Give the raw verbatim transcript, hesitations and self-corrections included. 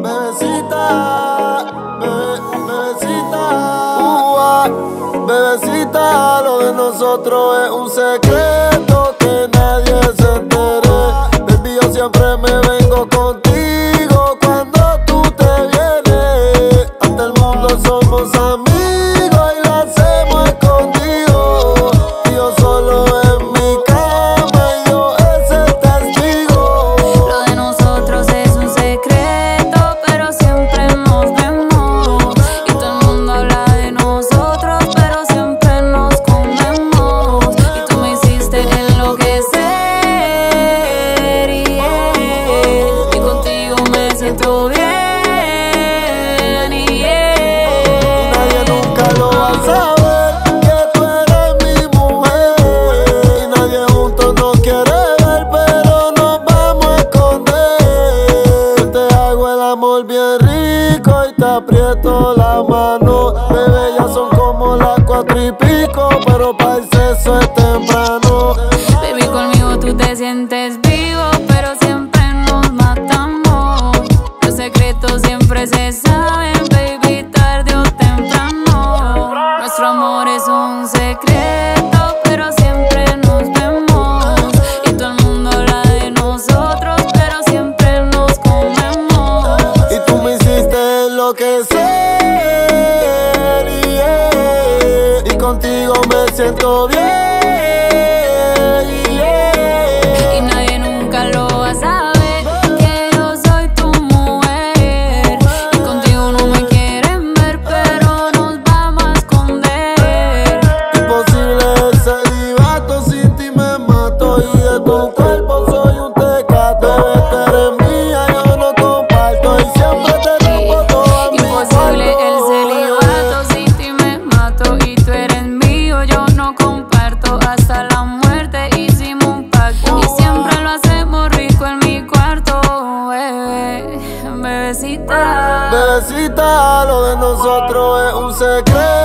Bebecita, bebe, bebecita, uh, bebecita, lo de nosotros es un secreto que nadie se entere. Baby, yo siempre me vengo contigo cuando tú te vienes. Ante el mundo somos amigos y lo hacemos escondido. Y yo solo en mi cama y yo es el testigo. Lo de nosotros es un secreto, pero siempre nos vemos. Y todo el mundo habla de nosotros, pero siempre nos comemos. Y tú me hiciste enloquecer, yeah. Y contigo me siento bien, yeah. Nadie nunca lo va a saber que tú eres mi mujer. Y nadie juntos nos quiere ver, pero nos vamos a esconder. Te hago el amor bien rico y te aprieto la mano. Bebé, ya son como las cuatro y pico, pero para el sexo es temprano. Baby, conmigo tú te sientes vivo, pero siempre nos matamos. Los secretos siempre se saben, baby, tarde o temprano. Nuestro amor es un secreto, pero siempre nos vemos. Y todo el mundo habla de nosotros, pero siempre nos comemos. Y tú me hiciste enloquecer, yeah. Y contigo me siento bien, yeah. Y nadie nunca lo va a saber que yo soy tu mujer. Y contigo no me quieren ver, pero nos vamos a esconder. Imposible el celibato, sin ti me mato. Y de tu cuerpo soy un tecato. Bebé, tú eres mía, yo no comparto. Y siempre te rompo toda mi Imposible el cuarto. celibato, sin ti me mato. Y tú eres mío, yo no comparto. Hasta la muerte hicimos un pacto. Y siempre lo hacemos rico en mi cuarto, bebé, bebecita. Bebecita, lo de nosotros es un secreto